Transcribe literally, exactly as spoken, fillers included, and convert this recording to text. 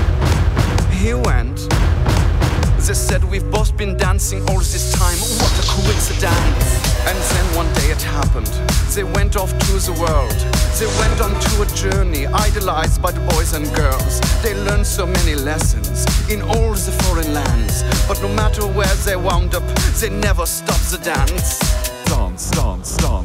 He went. They said we've both been dancing all this time. What a coincidence. And then one day it happened. They went off to the world. They went on to a journey, idolized by the boys and girls. They learned so many lessons in all the foreign lands. But no matter where they wound up, they never stopped the dance. Dance, dance, dance.